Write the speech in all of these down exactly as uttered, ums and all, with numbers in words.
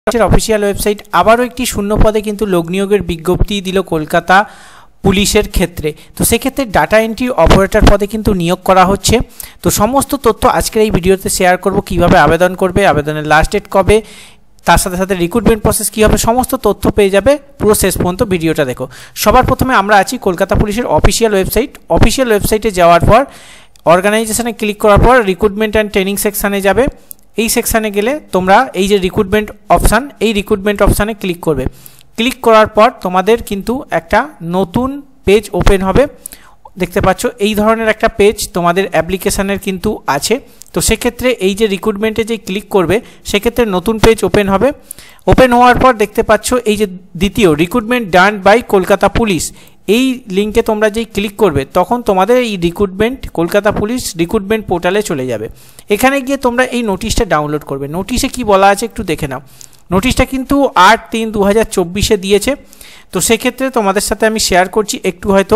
Official website আবারও একটি শূন্য পদে কিন্তু লোক নিয়োগের বিজ্ঞপ্তি দিল কলকাতা পুলিশের ক্ষেত্রে। তো সেক্ষেত্রে ডাটা এন্ট্রি অপারেটর পদে কিন্তু নিয়োগ করা হচ্ছে। তো সমস্ত তথ্য আজকের এই ভিডিওতে শেয়ার করব, কিভাবে আবেদন করবে, আবেদনের লাস্ট ডেট কবে, তার সাথে সাথে রিক্রুটমেন্ট প্রসেস কী হবে, সমস্ত তথ্য পেয়ে যাবে পুরো শেষ পর্যন্ত ভিডিওটা দেখো। সবার প্রথমে আমরা আছি কলকাতা পুলিশের অফিসিয়াল ওয়েবসাইট। অফিসিয়াল ওয়েবসাইটে যাওয়ার পর অর্গানাইজেশনে ক্লিক করার পর রিক্রুটমেন্ট অ্যান্ড ট্রেনিং সেকশানে যাবে। এই সেকশানে গেলে তোমরা এই যে রিক্রুটমেন্ট অপশান, এই রিক্রুটমেন্ট অপশানে ক্লিক করবে। ক্লিক করার পর তোমাদের কিন্তু একটা নতুন পেজ ওপেন হবে। দেখতে পাচ্ছ এই ধরনের একটা পেজ তোমাদের অ্যাপ্লিকেশানের কিন্তু আছে। তো সেক্ষেত্রে এই যে রিক্রুটমেন্টে যে ক্লিক করবে সেক্ষেত্রে নতুন পেজ ওপেন হবে। ওপেন হওয়ার পর দেখতে পাচ্ছ এই যে দ্বিতীয় recruitment done by Kolkata police, এই লিঙ্কে তোমরা যেই ক্লিক করবে তখন তোমাদের এই রিক্রুটমেন্ট কলকাতা পুলিশ রিক্রুটমেন্ট পোর্টালে চলে যাবে। এখানে গিয়ে তোমরা এই নোটিশটা ডাউনলোড করবে। নোটিশে কি বলা আছে একটু দেখে নাও। নোটিশটা কিন্তু আট তিন দু হাজার চব্বিশে দিয়েছে। তো সেক্ষেত্রে তোমাদের সাথে আমি শেয়ার করছি একটু হয়তো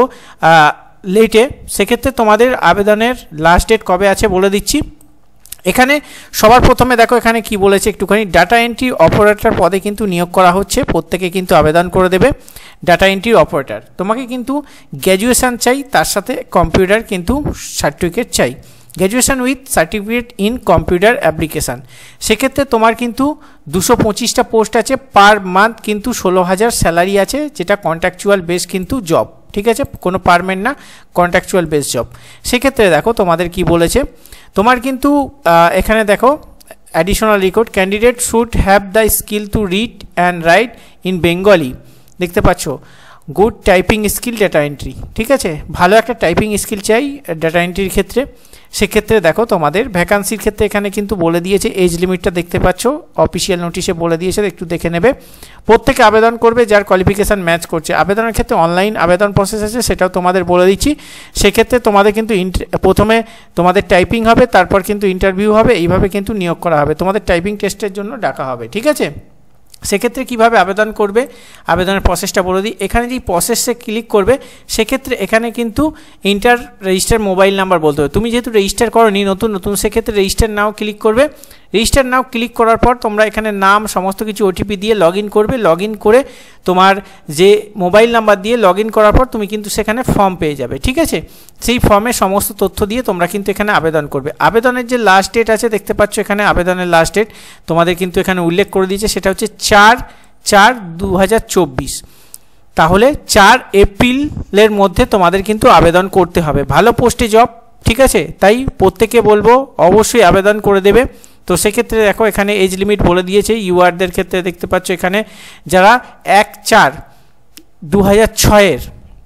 লেটে। সেক্ষেত্রে তোমাদের আবেদনের লাস্ট ডেট কবে আছে বলে দিচ্ছি। এখানে সবার প্রথমে দেখো এখানে কি বলেছে একটুখানি, ডাটা এন্ট্রি অপারেটর পদে কিন্তু নিয়োগ করা হচ্ছে। প্রত্যেকে কিন্তু আবেদন করে দেবে। ডাটা এন্ট্রি অপারেটর তোমাকে কিন্তু গ্র্যাজুয়েশান চাই, তার সাথে কম্পিউটার কিন্তু সার্টিফিকেট চাই, graduation with certificate in computer application. সেক্ষেত্রে তোমার কিন্তু দুশো পঁচিশটা পোস্ট আছে, পার মান্থ কিন্তু ষোলো হাজার স্যালারি আছে, যেটা কন্ট্রাকচুয়াল বেস কিন্তু জব, ঠিক আছে, কোনো পারমেন্ট না, কন্ট্রাকচুয়াল বেস জব। সেক্ষেত্রে দেখো তোমাদের কি বলেছে, তোমার কিন্তু এখানে দেখো additional required candidate should have the skill to read and write in Bengali. দেখতে পাচ্ছ good typing skill data entry, ঠিক আছে, ভালো একটা টাইপিং স্কিল চাই ডাটা এন্ট্রির ক্ষেত্রে। সেক্ষেত্রে দেখো তোমাদের ভ্যাকান্সির ক্ষেত্রে এখানে কিন্তু বলে দিয়েছে এজ লিমিটটা, দেখতে পাচ্ছ অফিসিয়াল নোটিশে বলে দিয়েছে, একটু দেখে নেবে। প্রত্যেকে আবেদন করবে যার কোয়ালিফিকেশান ম্যাচ করছে। আবেদনের ক্ষেত্রে অনলাইন আবেদন প্রসেস আছে, সেটাও তোমাদের বলে দিচ্ছি। সেক্ষেত্রে তোমাদের কিন্তু প্রথমে তোমাদের টাইপিং হবে, তারপর কিন্তু ইন্টারভিউ হবে, এইভাবে কিন্তু নিয়োগ করা হবে। তোমাদের টাইপিং টেস্টের জন্য ডাকা হবে, ঠিক আছে। সেক্ষেত্রে কীভাবে আবেদন করবে, আবেদনের প্রসেসটা বলে দিই। এখানে যেই প্রসেসে ক্লিক করবে সেক্ষেত্রে এখানে কিন্তু ইন্টার রেজিস্টার মোবাইল নাম্বার বলতে হবে। তুমি যেহেতু রেজিস্টার করোনি নতুন নতুন, সেক্ষেত্রে রেজিস্টার নাও ক্লিক করবে। রেজিস্টার নাও ক্লিক করার পর তোমরা এখানে নাম সমস্ত কিছু ওটিপি দিয়ে লগ ইন করবে। লগ ইন করে তোমার যে মোবাইল নাম্বার দিয়ে লগ ইন করার পর তুমি কিন্তু সেখানে ফর্ম পেয়ে যাবে, ঠিক আছে। সেই ফর্মে সমস্ত তথ্য দিয়ে তোমরা কিন্তু এখানে আবেদন করবে। আবেদনের যে লাস্ট ডেট আছে দেখতে পাচ্ছ এখানে আবেদনের লাস্ট ডেট তোমাদের কিন্তু এখানে উল্লেখ করে দিয়েছে, সেটা হচ্ছে চার চার দু হাজার চব্বিশ। তাহলে চার এপ্রিলের মধ্যে তোমাদের কিন্তু আবেদন করতে হবে। ভালো পোস্টে জব, ঠিক আছে, তাই প্রত্যেকে বলবো অবশ্যই আবেদন করে দেবে। তো সেক্ষেত্রে দেখো এখানে এজ লিমিট বলে দিয়েছে ইউআরদের ক্ষেত্রে, দেখতে পাচ্ছ এখানে যারা এক চার দু হাজার ছয়ের,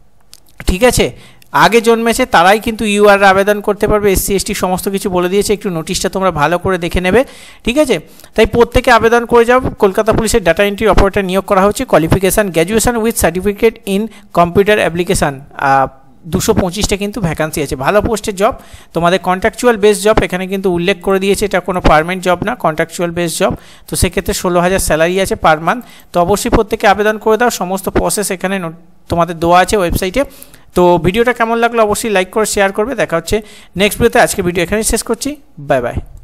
ঠিক আছে, আগে জন্মেছে তারাই কিন্তু ইউআর আবেদন করতে পারবে। এসসি এসটি সমস্ত কিছু বলে দিয়েছে, একটু নোটিশটা তোমরা ভালো করে দেখে নেবে, ঠিক আছে। তাই প্রত্যেকে আবেদন করে যাও। কলকাতা পুলিশের ডাটা এন্ট্রি অপারেটর নিয়োগ করা হচ্ছে। Qualification graduation with certificate in computer application. দুশো পঁচিশটা কিন্তু ভ্যাকান্সি আছে, ভালো পোস্টের জব, তোমাদের কন্ট্রাকচুয়াল বেস জব এখানে কিন্তু উল্লেখ করে দিয়েছে। এটা কোনো পারমানেন্ট জব না, কন্ট্রাকচুয়াল বেস জব। তো সেক্ষেত্রে ষোলো হাজার স্যালারি আছে পার মান্থ। তো অবশ্যই প্রত্যেকে আবেদন করে দাও। সমস্ত প্রসেস এখানে তোমাদের দেওয়া আছে ওয়েবসাইটে। তো ভিডিওটা কেমন লাগলো অবশ্যই লাইক করে শেয়ার করবে। দেখা হচ্ছে নেক্সট ভিডিওতে। আজকে ভিডিও এখানেই শেষ করছি, বাই বাই।